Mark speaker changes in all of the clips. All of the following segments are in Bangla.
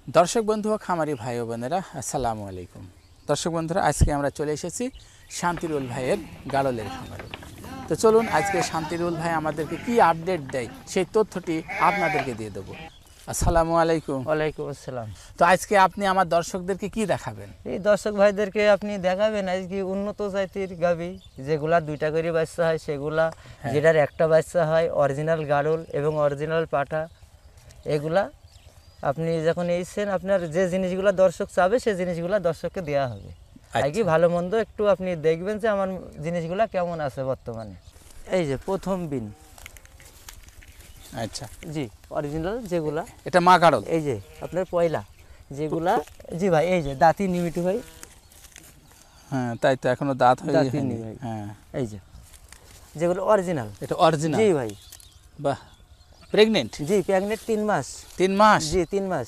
Speaker 1: দর্শক বন্ধু ও খামারি ভাই ও বোনেরা আসসালামু আলাইকুম। দর্শক বন্ধুরা, আজকে আমরা চলে এসেছি শান্তিরুল ভাইয়ের গাড়লের খামারে। তো চলুন আজকে শান্তিরুল ভাই আমাদেরকে কি আপডেট দেয় সেই তথ্যটি আপনাদেরকে দিয়ে দেবো। আসসালামু আলাইকুম।
Speaker 2: ওয়ালাইকুম আসসালাম।
Speaker 1: তো আজকে আপনি আমার দর্শকদেরকে কি দেখাবেন?
Speaker 2: এই দর্শক ভাইদেরকে আপনি দেখাবেন আজকে উন্নত জাতির গাভী, যেগুলা দুইটা করে বাচ্চা হয় সেগুলা, যেটার একটা বাচ্চা হয়, অরিজিনাল গাড়ল এবং অরিজিনাল পাঠা। এগুলা আপনি যখন এসেছেন, আপনার যে জিনিসগুলো দর্শক চাবে সেই জিনিসগুলো দর্শককে দেওয়া হবে। আর কি ভালো মন্দ একটু আপনি দেখবেন যে আমার জিনিসগুলো কেমন আছে বর্তমানে। এই যে প্রথম বিন,
Speaker 1: আচ্ছা
Speaker 2: জি অরিজিনাল যেগুলা,
Speaker 1: এটা মা গাড়ল।
Speaker 2: এই যে আপনার পয়লা যেগুলা, জি ভাই এই যে দাঁতি নিমিটু ভাই।
Speaker 1: হ্যাঁ তাই তো, এখনো দাঁত হয়নি
Speaker 2: ভাই।
Speaker 1: হ্যাঁ
Speaker 2: এই যে যেগুলো অরিজিনাল,
Speaker 1: এটা অরিজিনাল।
Speaker 2: জি ভাই।
Speaker 1: বাহ, প্রেগনেন্ট?
Speaker 2: জি প্রেগনেন্ট 3 মাস।
Speaker 1: 3 মাস?
Speaker 2: জি 3 মাস।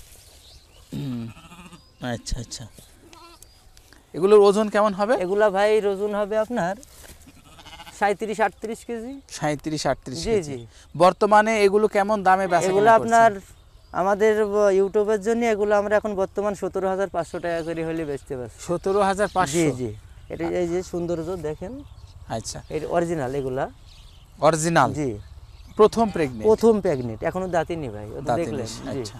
Speaker 1: আচ্ছা আচ্ছা, এগুলোর ওজন কেমন হবে?
Speaker 2: এগুলা ভাই ওজন হবে আপনার 37-38 কেজি।
Speaker 1: 37-38
Speaker 2: জি জি।
Speaker 1: বর্তমানে এগুলো কেমন দামে বেচা
Speaker 2: এগুলো আপনার আমাদের ইউটিউবের জন্য এগুলো আমরা এখন বর্তমান 17,500 টাকা করে হলে বেচতে পারছি।
Speaker 1: 17,500?
Speaker 2: জি জি। এটা এই যে সৌন্দর্য দেখেন।
Speaker 1: আচ্ছা,
Speaker 2: এটা অরিজিনাল, এগুলা
Speaker 1: অরিজিনাল।
Speaker 2: জি,
Speaker 1: প্রথম প্রেগনেন্ট?
Speaker 2: প্রথম প্রেগনেন্ট, এখনো দাঁতই নেই ভাই, ওটা দেখলেন।
Speaker 1: আচ্ছা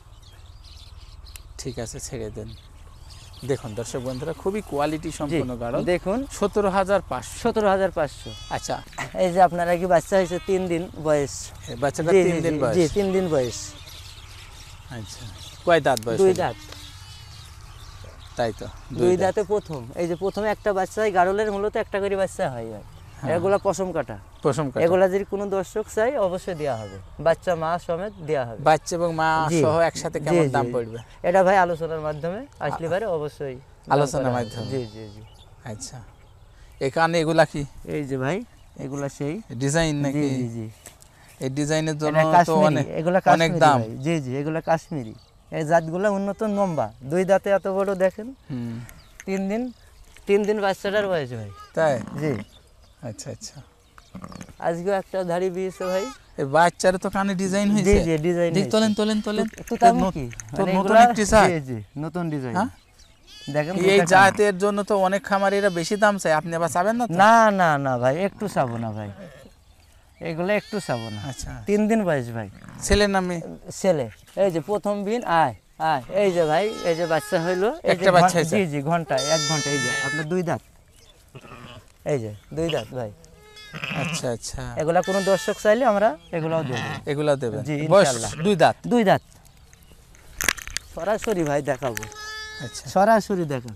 Speaker 1: ঠিক আছে, ছেড়ে দেন। দেখুন দর্শক বন্ধুরা, খুবই কোয়ালিটি সম্পন্ন গাড়ল।
Speaker 2: দেখুন
Speaker 1: 17,500।
Speaker 2: 17,500।
Speaker 1: আচ্ছা,
Speaker 2: এই যে আপনার কি বাচ্চা হয়েছে 3 দিন বয়স।
Speaker 1: বাচ্চাটা 3 দিন বয়স?
Speaker 2: জি 3 দিন বয়স।
Speaker 1: আচ্ছা, কয় দাঁত বয়স?
Speaker 2: 2 দাঁত।
Speaker 1: তাই তো,
Speaker 2: 2 দাঁতে প্রথম। এই যে প্রথমে একটা বাচ্চা হয়, গাড়লের মূলত একটা করে বাচ্চা হয়। এগুলা পশম কাটা।
Speaker 1: পশম কাটা।
Speaker 2: এগুলা যদি কোনো দর্শক চাই অবশ্যই দেওয়া হবে, বাচ্চা মা সমেত দেওয়া হবে।
Speaker 1: বাচ্চা এবং মা সহ একসাথে কেমন দাম পড়বে?
Speaker 2: এটা ভাই আলোচনার মাধ্যমে আসলে পারে, অবশ্যই
Speaker 1: আলোচনার মাধ্যমে।
Speaker 2: জি জি জি।
Speaker 1: আচ্ছা, এখানে এগুলা কি?
Speaker 2: এই যে ভাই এগুলা সেই
Speaker 1: ডিজাইন নাকি?
Speaker 2: জি জি জি।
Speaker 1: এই ডিজাইনের জন্য তো অনেক দাম।
Speaker 2: জি জি, এগুলা কাশ্মীরি। এই জাতগুলো উন্নত লম্বা, 2 দাঁতে এত বড় দেখেন। 3 দিন বাচ্চাটার বয়স ভাই।
Speaker 1: তাই?
Speaker 2: জি।
Speaker 1: আচ্ছা আচ্ছা।
Speaker 2: আজকে একটা ধাড়ি বিয়েছে ভাই।
Speaker 1: এই বাচ্চার তো কানে ডিজাইন হয়েছে।
Speaker 2: জি জি, ডিজাইন।
Speaker 1: দেখ, তোলেন তোলেন তোলেন।
Speaker 2: একটু দাম কি?
Speaker 1: তো নতুন একটি চাই।
Speaker 2: জি জি, নতুন ডিজাইন। দেখেন
Speaker 1: এই জাতের জন্য তো অনেক খামারিরা বেশি দাম চায়, আপনি আবার চাবেন না?
Speaker 2: না না না ভাই, একটু চাবো না ভাই, এগুলো একটু চাবো না।
Speaker 1: আচ্ছা,
Speaker 2: 3 দিন বয়স ভাই।
Speaker 1: ছেলের নামে?
Speaker 2: ছেলে। এই যে প্রথম দিন আয় আয়, এই যে ভাই এই যে বাচ্চা হইলো,
Speaker 1: একটা বাচ্চা হয়েছে?
Speaker 2: জি জি, ঘন্টায় 1 ঘন্টা। এই যে আপনার 2 দাঁত, এই যে 2 দাঁত ভাই।
Speaker 1: আচ্ছা আচ্ছা,
Speaker 2: এগুলা কোনো দর্শক চাইলে আমরা এগুলাও দেব।
Speaker 1: এগুলা দেবেন?
Speaker 2: জি
Speaker 1: বয়স
Speaker 2: ইনশাআল্লাহ।
Speaker 1: 2 দাঁত?
Speaker 2: 2 দাঁত সরাসরি ভাই দেখাবো।
Speaker 1: আচ্ছা,
Speaker 2: সরাসরি দেখান।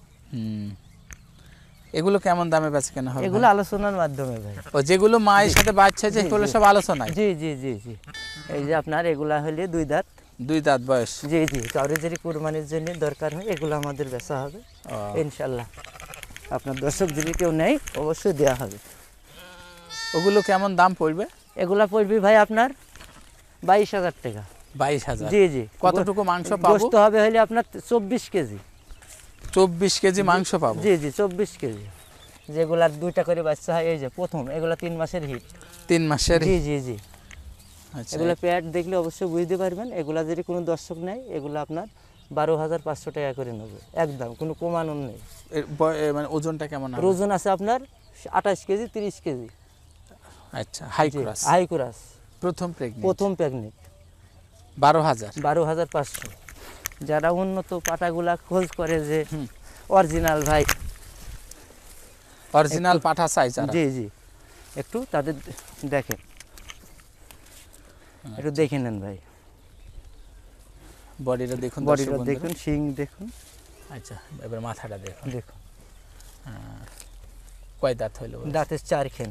Speaker 1: এগুলো কেমন দামে বেচা কেনা হবে?
Speaker 2: এগুলো আলোচনার মাধ্যমে ভাই।
Speaker 1: ও যেগুলো মায়ের সাথে বাচ্চা যে এগুলো সব আলোচনায়?
Speaker 2: জি জি জি জি। এই যে আপনার এগুলা হলে 2 দাঁত।
Speaker 1: 2 দাঁত বয়স?
Speaker 2: জি জি, কাউরে যদি কুরবানির জন্য দরকার হয় এগুলো আমাদের বেচা হবে ইনশাআল্লাহ। আপনার দর্শক যদি কেউ নেই অবশ্যই দেওয়া হবে।
Speaker 1: ওগুলো কেমন দাম পড়বে?
Speaker 2: এগুলা পড়বে ভাই আপনার 22,000 টাকা।
Speaker 1: 22,000?
Speaker 2: জি জি।
Speaker 1: কতটুকু মাংস পাবো?
Speaker 2: গোশত হবে হলে আপনার 24 কেজি।
Speaker 1: 24 কেজি মাংস পাবো?
Speaker 2: জি জি 24 কেজি। যেগুলার 2টা করে বাচ্চা হয়, এই যে প্রথম, এগুলা 3 মাসের হিট।
Speaker 1: 3 মাসের?
Speaker 2: জি জি জি।
Speaker 1: আচ্ছা,
Speaker 2: এগুলা পেট দেখলে অবশ্যই বুঝতে পারবেন। এগুলা যদি কোনো দর্শক নেয় এগুলা আপনার 12,500 টাকা করে নেবে একদম, কোনো কমানো নেই।
Speaker 1: মানে ওজনটা কেমন হবে?
Speaker 2: ওজন আছে আপনার 28 কেজি 30 কেজি।
Speaker 1: আচ্ছা, হাই ক্রস?
Speaker 2: High cross.
Speaker 1: প্রথম প্রেগনেন্ট?
Speaker 2: প্রথম প্রেগনেন্ট।
Speaker 1: 12,000?
Speaker 2: 12,500। যারা উন্নত পাটাগুলা খোঁজ করে যে অরিজিনাল ভাই,
Speaker 1: অরিজিনাল পাঠা চাই যারা,
Speaker 2: জি জি, একটু তাদের দেখেন, একটু দেখে নেন ভাই।
Speaker 1: বডিটা দেখুন,
Speaker 2: বডিটা দেখুন, শিং দেখুন।
Speaker 1: আচ্ছা, এবার মাথাটা দেখুন।
Speaker 2: দেখুন
Speaker 1: কয় দাঁত হইলো?
Speaker 2: দাঁতের 4 খেন।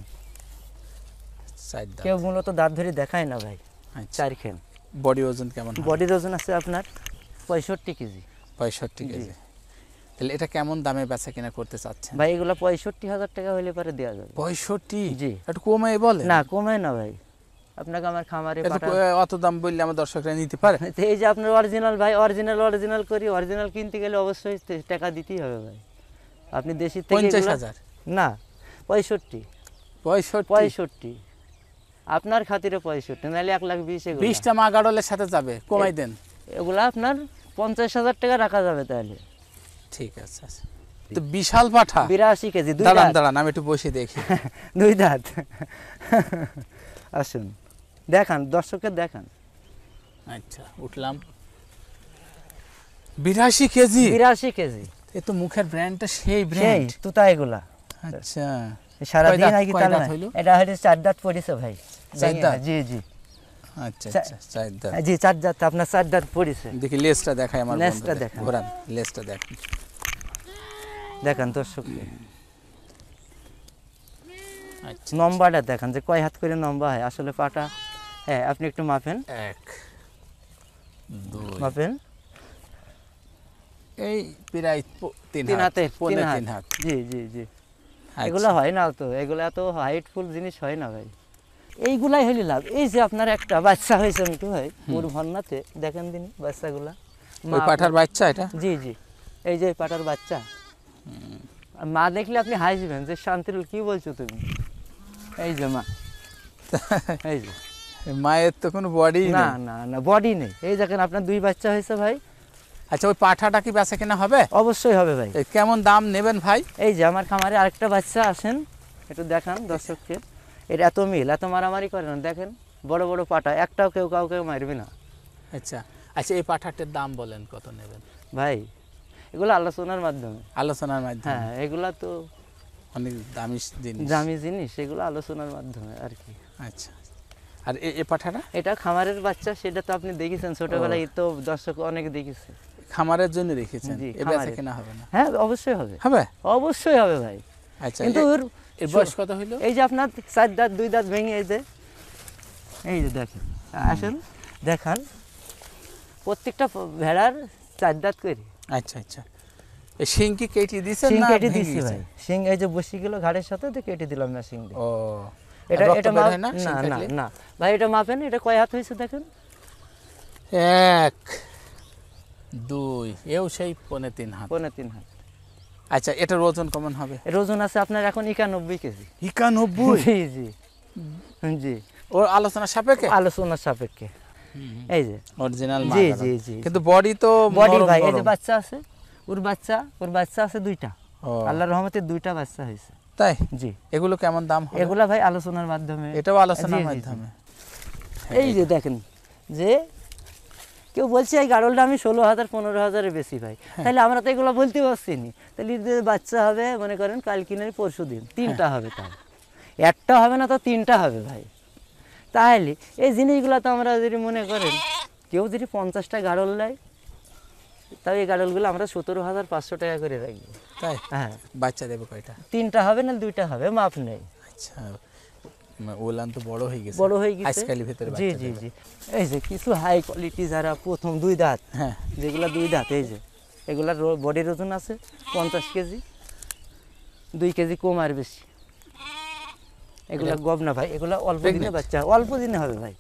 Speaker 1: 4 দাঁত।
Speaker 2: কেউ মূলত দাঁত ধরে দেখায় না ভাই। 4 খেন।
Speaker 1: বডি ওজন কেমন?
Speaker 2: বডির ওজন আছে আপনার 65 কেজি।
Speaker 1: 65 কেজি। তাহলে এটা কেমন দামে বেচা কিনা করতে চাচ্ছেন
Speaker 2: ভাই? এগুলো 65,000 টাকা হলে পারে দেওয়া যাবে।
Speaker 1: 65?
Speaker 2: জি।
Speaker 1: একটু কমাই বলে
Speaker 2: না, কমায় না ভাই, আপনাকে আমার খামারে
Speaker 1: অত দাম বললে আমার দর্শকরা নিতে পারে?
Speaker 2: এই যে আপনার অরিজিনাল ভাই, অরিজিনাল করি, অরিজিনাল কিনতে গেলে অবশ্যই টাকা দিতেই হবে ভাই। আপনি দেশি থেকে
Speaker 1: 50,000?
Speaker 2: না, 65। 65 আপনার খাতিরে 65, নাহলে 1,20,000।
Speaker 1: 20টা মা গাড়লের সাথে যাবে, কমাই দেন।
Speaker 2: এগুলা আপনার 50,000 টাকা রাখা যাবে তাহলে।
Speaker 1: ঠিক আছে আচ্ছা। তো বিশাল পাঠা
Speaker 2: 82 কেজি, দুই
Speaker 1: দাঁড়ান
Speaker 2: দাঁত।
Speaker 1: দাঁড়ান আমি একটু বসে দেখি।
Speaker 2: দুই দাঁত। আসুন দেখান, দর্শককে দেখান।
Speaker 1: আচ্ছা উঠলাম। 82 কেজি।
Speaker 2: 82 কেজি।
Speaker 1: এ তো মুখের ব্র্যান্ডটা সেই
Speaker 2: সেই
Speaker 1: ব্র্যান্ড।
Speaker 2: তুতা এগুলা।
Speaker 1: আচ্ছা
Speaker 2: সারাদিন
Speaker 1: কয় দাঁত-
Speaker 2: হয় কি
Speaker 1: কয়
Speaker 2: তাহলে
Speaker 1: দাঁত
Speaker 2: না?
Speaker 1: হইলো?
Speaker 2: এটা হয়তো 4 দাঁত পড়েছে ভাই।
Speaker 1: 4 দাঁত?
Speaker 2: জি জি
Speaker 1: আচ্ছা
Speaker 2: চা-
Speaker 1: আচ্ছা 4 দাঁত।
Speaker 2: জি 4 দাঁত, আপনার 4 দাঁত পড়েছে।
Speaker 1: দেখি লেজটা দেখাই আমার
Speaker 2: লেজটা
Speaker 1: বন্ধুদের।
Speaker 2: দেখান।
Speaker 1: ঘোরান লেজটা দেখান।
Speaker 2: দেখান দর্শককে
Speaker 1: আচ্ছা
Speaker 2: নম্বরটা দেখান যে কয় হাত করে নম্বর হয় আসলে পাটা। হ্যাঁ আপনি একটু মাপেন,
Speaker 1: 1 2
Speaker 2: মাপেন।
Speaker 1: এই প্রায় 3
Speaker 2: তিন
Speaker 1: হাত
Speaker 2: হাতে,
Speaker 1: পৌনে
Speaker 2: তিন
Speaker 1: 3 হাত।
Speaker 2: জি জি জি।
Speaker 1: আচ্ছা।
Speaker 2: এগুলো হয় না তো, এগুলো এত হাইটফুল জিনিস হয় না ভাই। এইগুলাই হইলে লাভ। এই যে আপনার একটা বাচ্চা হয়েছে মিঠু ভাই ওর ভন্নাতে, দেখেন দিন বাচ্চাগুলা।
Speaker 1: ওই পাঠার বাচ্চা এটা?
Speaker 2: জি জি এই যে পাটার বাচ্চা। মা দেখলে আপনি হাসবেন যে শান্তির কি বলছো তুমি। এই যে মা, এই যে
Speaker 1: মায়ের তো কোনো বডি
Speaker 2: না
Speaker 1: নেই।
Speaker 2: না না বডি নেই। এই দেখেন আপনার 2 বাচ্চা হয়েছে ভাই।
Speaker 1: আচ্ছা ওই পাঠাটা কি বেচা কেনা হবে?
Speaker 2: অবশ্যই হবে ভাই।
Speaker 1: এ কেমন দাম নেবেন ভাই?
Speaker 2: এই যে আমার খামারে আরেকটা বাচ্চা আসেন, একটু দেখান দর্শককে। এটা এত মিল, এত মারামারি করে না, দেখেন বড় বড় পাটা, একটাও কেউ কাউকে মারবে না
Speaker 1: আচ্ছা আচ্ছা এই পাঠাটার দাম বলেন কত নেবেন
Speaker 2: ভাই। এগুলো আলোচনার মাধ্যমে।
Speaker 1: আলোচনার মাধ্যমে?
Speaker 2: হ্যাঁ এগুলা তো
Speaker 1: অনেক দামি জিনিস।
Speaker 2: দামি জিনিস, এগুলো আলোচনার মাধ্যমে আর কি।
Speaker 1: আচ্ছা আর এই পাঠাটা?
Speaker 2: এটা খামারের বাচ্চা, সেটা তো আপনি দেখেছেন ছোটবেলায়, তো দর্শক অনেক দেখেছে।
Speaker 1: খামারের জন্য রেখেছেন?
Speaker 2: জি,
Speaker 1: এ বেচা
Speaker 2: খামারের।
Speaker 1: কেনা হবে না?
Speaker 2: হ্যাঁ অবশ্যই হবে,
Speaker 1: হবে।
Speaker 2: অবশ্যই হবে ভাই।
Speaker 1: আচ্ছা
Speaker 2: কিন্তু
Speaker 1: এর বয়স কত হইলো?
Speaker 2: এই যে আপনার 4 দাঁত 2 দাঁত ভেঙে, এই যে দেখেন, আসেন দেখান প্রত্যেকটা ভেড়ার 4 দাঁত করে।
Speaker 1: আচ্ছা আচ্ছা এই শিং কি কেটে দিয়েছেন
Speaker 2: শিং
Speaker 1: না
Speaker 2: কেটে
Speaker 1: ভেঙে
Speaker 2: দিছি ভাই।
Speaker 1: গেছে?
Speaker 2: শিং এই যে বসি গেল ঘাড়ের সাথে, তো কেটে দিলাম না শিং দিয়ে।
Speaker 1: ও
Speaker 2: এটা
Speaker 1: রক্ত
Speaker 2: এটা
Speaker 1: বের
Speaker 2: মাপ
Speaker 1: হয় না শিং
Speaker 2: না না
Speaker 1: কাটলে?
Speaker 2: না ভাই, এটা মাপেন, এটা কয় হাত হয়েছে দেখেন।
Speaker 1: 1 2 এও সেই 3.5 হাত।
Speaker 2: 3.5 হাত।
Speaker 1: আচ্ছা এটার ওজন কেমন হবে?
Speaker 2: এর ওজন আছে আপনার এখন 91 কেজি।
Speaker 1: 91?
Speaker 2: জি জি জি
Speaker 1: ওর আলোচনা সাপেক্ষে?
Speaker 2: আলোচনার সাপেক্ষে। এই যে
Speaker 1: অরিজিনাল
Speaker 2: জি জি জি।
Speaker 1: কিন্তু বডি তো
Speaker 2: বডি
Speaker 1: নরম
Speaker 2: ভাই, এই যে
Speaker 1: নরম।
Speaker 2: বাচ্চা আছে, ওর বাচ্চা আছে 2টা।
Speaker 1: ও,
Speaker 2: আল্লাহর রহমতে 2টা বাচ্চা হয়েছে।
Speaker 1: তাই?
Speaker 2: জি
Speaker 1: এগুলো কেমন দাম হবে?
Speaker 2: এগুলা ভাই আলোচনার মাধ্যমে।
Speaker 1: এটাও আলোচনার
Speaker 2: জি, জি, জি।
Speaker 1: মাধ্যমে?
Speaker 2: এই যে দেখেন যে কেউ বলছে এই গাড়লটা আমি 16,000 15,000-এ বেশি ভাই, তাহলে আমরা তো এগুলো বলতে পারছি নি। তাহলে ঈদের বাচ্চা হবে মনে করেন কাল কিনে পরশু দিন, 3টা হবে, তাও একটা হবে না তো 3টা হবে ভাই। তাহলে এই জিনিসগুলো তো আমরা যদি মনে করেন কেউ যদি 50টা গাড়ল নেয়, তাও এই গাড়লগুলো আমরা 17,500 টাকা করে রাখবো।
Speaker 1: তাই?
Speaker 2: হ্যাঁ
Speaker 1: বাচ্চা দেবে কয়টা?
Speaker 2: 3টা হবে না 2টা হবে, মাপ নেই।
Speaker 1: আচ্ছা ওলান তো বড় হয়ে গেছে।
Speaker 2: বড় হয়ে গেছে।
Speaker 1: আজকালের ভিতরে
Speaker 2: জি
Speaker 1: বাচ্চা
Speaker 2: জি
Speaker 1: দেবে।
Speaker 2: জি এই যে কিছু হাই কোয়ালিটি যারা প্রথম 2 দাঁত,
Speaker 1: হ্যাঁ
Speaker 2: যেগুলা 2 দাঁত, এই যে এগুলার বডির ওজন আছে 50 কেজি, 2 কেজি কম আর বেশি। এগুলা গব না ভাই, এগুলা অল্প দিনে
Speaker 1: Pregnant?
Speaker 2: বাচ্চা, অল্প দিনে হবে ভাই।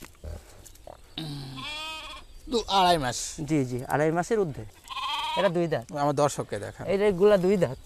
Speaker 1: 2.5 মাস।
Speaker 2: জি জি 2.5 মাসের ঊর্ধ্বে। এটা 2 দাঁত,
Speaker 1: আমার দর্শককে দেখা।
Speaker 2: এইগুলা 2 দাঁত।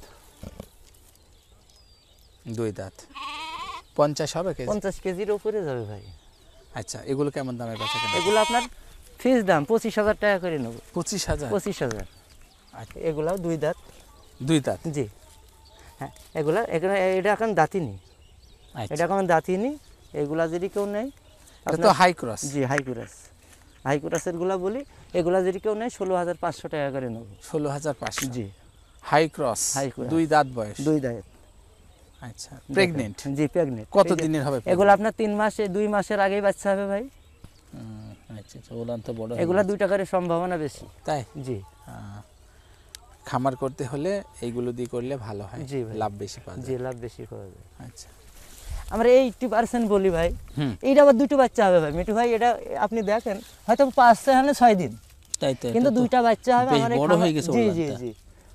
Speaker 1: 2 দাঁত 50 হবে কেজি?
Speaker 2: 50 কেজির উপরে যাবে ভাই।
Speaker 1: আচ্ছা এগুলো কেমন দামে বেচা কেনা?
Speaker 2: এগুলো আপনার ফিক্স দাম 25,000 টাকা করে নেব।
Speaker 1: 25,000?
Speaker 2: 25,000।
Speaker 1: আচ্ছা
Speaker 2: এগুলাও 2 দাঁত।
Speaker 1: 2 দাঁত?
Speaker 2: জি হ্যাঁ এগুলা এটা এখন দাঁতিনি,
Speaker 1: আচ্ছা
Speaker 2: এটা এখন দাঁতিনি। এগুলা যদি কেউ নেয়,
Speaker 1: এটা তো হাই ক্রস।
Speaker 2: জি হাই ক্রাসের গুলা বলি, এগুলা যদি কেউ নেয় 16,500 টাকা করে নেব।
Speaker 1: 16,500?
Speaker 2: জি
Speaker 1: হাই ক্রস,
Speaker 2: হাই ক্রস।
Speaker 1: 2 দাঁত বয়স।
Speaker 2: 2 দাঁত।
Speaker 1: আচ্ছা প্রেগনেন্ট?
Speaker 2: জি প্রেগনেন্ট।
Speaker 1: কত দিনের হবে?
Speaker 2: এগুলো আপনার 3 মাসে 2 মাসের আগেই বাচ্চা হবে ভাই।
Speaker 1: আচ্ছা আচ্ছা ওলান তো বড়।
Speaker 2: এগুলা 2 টাকার সম্ভাবনা বেশি।
Speaker 1: তাই?
Speaker 2: জি
Speaker 1: খামার করতে হলে এইগুলো দিয়ে করলে ভালো হয়,
Speaker 2: জি ভাই।
Speaker 1: লাভ বেশি পাওয়া
Speaker 2: জি
Speaker 1: যায়।
Speaker 2: লাভ বেশি পাওয়া যায়।
Speaker 1: আচ্ছা
Speaker 2: আমরা 80% বলি ভাই।
Speaker 1: হুম।
Speaker 2: এইটা আবার 2টো বাচ্চা হবে ভাই মিঠু ভাই। এটা আপনি দেখেন হয়তো 5 দিন,
Speaker 1: তাই তো,
Speaker 2: কিন্তু
Speaker 1: এটা তো
Speaker 2: 2টা বাচ্চা হবে
Speaker 1: বেশ
Speaker 2: আমার এই
Speaker 1: বড় হয়ে গেছে
Speaker 2: জি জি
Speaker 1: ওলানটা।
Speaker 2: জি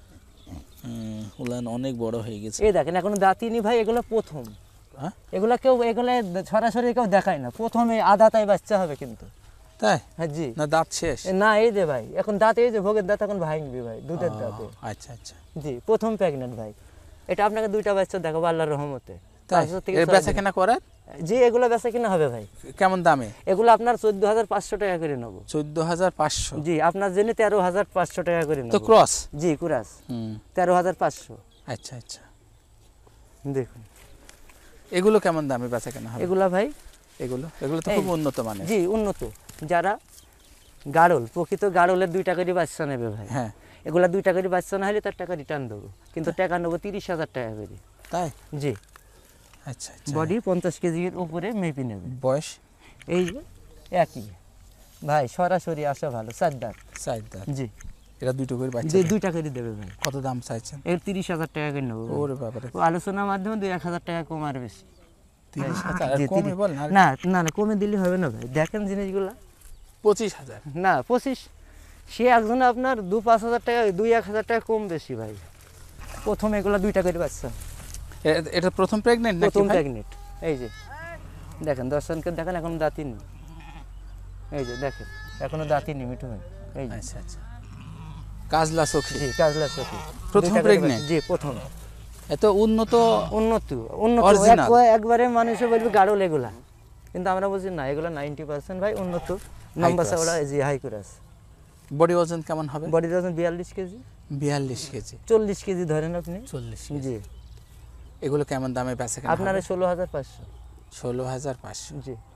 Speaker 1: উলান অনেক বড় হয়ে গেছে।
Speaker 2: এই দেখেন এখনো দাঁতিনি ভাই, এগুলো প্রথম।
Speaker 1: হ্যাঁ?
Speaker 2: এগুলো সরাসরি কেউ দেখায় না, প্রথমে আদাতায় বাচ্চা হবে কিন্তু।
Speaker 1: তাই?
Speaker 2: হ্যাঁ জি
Speaker 1: না দাঁত শেষ?
Speaker 2: না এই যে ভাই এখন দাঁত, এই যে ভোগের দাঁত এখন ভাঙবি ভাই, দুধের দাঁতে।
Speaker 1: আচ্ছা আচ্ছা
Speaker 2: জি প্রথম প্রেগনেন্ট ভাই। এটা আপনাকে 2টা বাচ্চা দেখাবো আল্লাহর রহমতে।
Speaker 1: তাই?
Speaker 2: 500 থেকে
Speaker 1: এর
Speaker 2: 6
Speaker 1: বেচা
Speaker 2: দিন।
Speaker 1: কেনা করেন?
Speaker 2: জি এগুলো বেচা কিনা হবে ভাই।
Speaker 1: কেমন দামে?
Speaker 2: এগুলো আপনার 14,500 টাকা করে নেবো।
Speaker 1: 14,500?
Speaker 2: জি আপনার জন্য 13,500 টাকা করে নেবো।
Speaker 1: তো ক্রস?
Speaker 2: জি ক্রস 13,500।
Speaker 1: আচ্ছা আচ্ছা,
Speaker 2: দেখুন
Speaker 1: এগুলো কেমন দামে বেচা কেনা হবে?
Speaker 2: এগুলা ভাই
Speaker 1: এগুলো এগুলো তো খুব উন্নত মানের।
Speaker 2: জি উন্নত, যারা গাড়ল প্রকৃত গাড়লের 2 টাকারই বাচ্চা নেবে ভাই।
Speaker 1: হ্যাঁ,
Speaker 2: এগুলা 2 টাকারই বাচ্চা না হলে তার টাকা রিটার্ন দেবো, কিন্তু টাকা নেবো 30,000 টাকা করে।
Speaker 1: তাই?
Speaker 2: জি।
Speaker 1: আচ্ছা আচ্ছা।
Speaker 2: বডি 50 কেজির উপরে মেপে নেবে।
Speaker 1: বয়স?
Speaker 2: এই যে একই ভাই, সরাসরি আসা ভালো, 4 দাঁত।
Speaker 1: 4 দাঁত?
Speaker 2: জি।
Speaker 1: এরা দুটো করে বাচ্চা?
Speaker 2: 2 টাকারই দেবে ভাই।
Speaker 1: কত দাম চাইছেন?
Speaker 2: এর 30,000 টাকা করে নেবো।
Speaker 1: ওরে বাবারে,
Speaker 2: ও আলোচনার মাধ্যমে 2-1,000 টাকা কম আর বেশি।
Speaker 1: 30,000? আর
Speaker 2: জি,
Speaker 1: কমই বল না।
Speaker 2: না না না, কমে দিলে হবে না ভাই, দেখেন জিনিসগুলা।
Speaker 1: 25,000?
Speaker 2: না 25, সে একজন আপনার 2-5,000 টাকা 2-1,000 টাকা কম বেশি ভাই। প্রথম এগুলা 2 টাকারই বাচ্চা।
Speaker 1: এটা প্রথম প্রেগনেন্ট নাকি?
Speaker 2: প্রথম প্রেগনেন্ট। এই যে দেখেন, দর্শনকে দেখেন, এখনো দাঁতই নেই। এই যে দেখেন, এখনো দাঁতই নেই মিঠু ভাই। এই যে
Speaker 1: আচ্ছা আচ্ছা, কাজলা চোখে?
Speaker 2: জি কাজলা চোখে।
Speaker 1: প্রথম
Speaker 2: 2 টাকারই
Speaker 1: প্রেগনেন্ট?
Speaker 2: বাচ্চা। জি প্রথম।
Speaker 1: এত উন্নত?
Speaker 2: উন্নত উন্নত,
Speaker 1: Original?
Speaker 2: একবারে মানুষে বলবে গাড়ল এগুলা, কিন্তু আমরা বলছি না, এগুলা 90% ভাই উন্নত লম্বা
Speaker 1: class।
Speaker 2: চওড়া। জি হাই ক্লাস।
Speaker 1: বডি ওজন কেমন হবে?
Speaker 2: বডির ওজন 42 কেজি।
Speaker 1: 42 কেজি?
Speaker 2: 40 কেজি ধরেন আপনি।
Speaker 1: 40 কেজি?
Speaker 2: জি।
Speaker 1: এগুলো কেমন দামে বেচা কেনা
Speaker 2: আপনার
Speaker 1: হবে?
Speaker 2: 16,500।
Speaker 1: 16,500?
Speaker 2: জি।